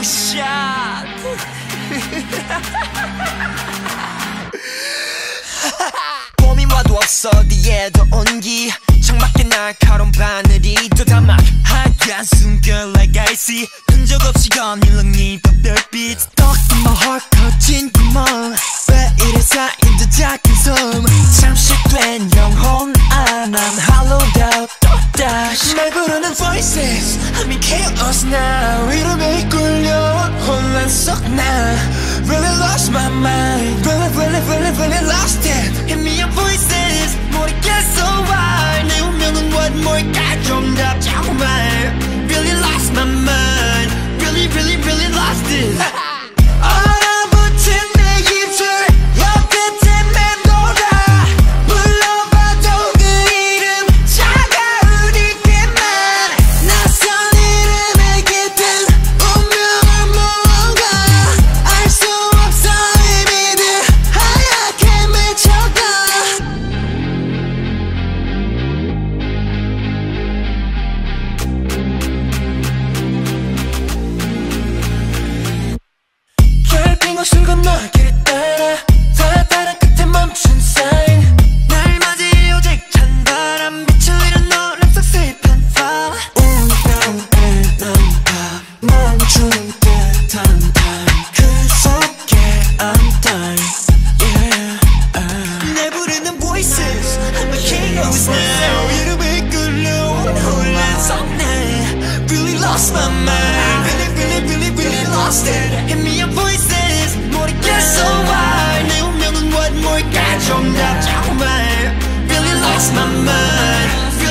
샷. 봄이 와도 없어 어디에도 온기 창밖에 날카로운 바늘이 또 담아 하얀 순간 like icy 흔적 없이 거닐는 이 별빛 Stuck in my heart 커진 구멍 왜 이래 쌓인 듯 작은 소음 잠식된 영혼 난 hollowed out 또다시 날 부르는 voices I'm in chaos now 이름에 이끌려 혼란 속 나 Really lost my mind Really lost it Hit me up voices 모르겠어 why 내 운명은 what 뭘까 좀 더 정말 Really lost my mind Really lost it 얼어붙은 내 입술 옆끝에 맴돌아 불러봐도 그 이름 차가운 이게만 낯선 이름의 깊은 운명을 무언가 알 수 없어 의미들 하얗게 맺혀가 결빙어 술 건너 길을 따라 다다른 끝에 멈춘 사인 날 맞이 오직 찬바람 비추이는 노래 속 슬픈 밤 운명에 난다 멈춘 듯한 time 그 속에 I'm dying yeah 날 부르는 voices I'm a king of this now 이름에 이끌려 혼란 속 나 Really lost my mind Really lost it Hit me up voices 모르겠어 why 내 운명은 what 뭘까 좀 더 정말 Really lost my mind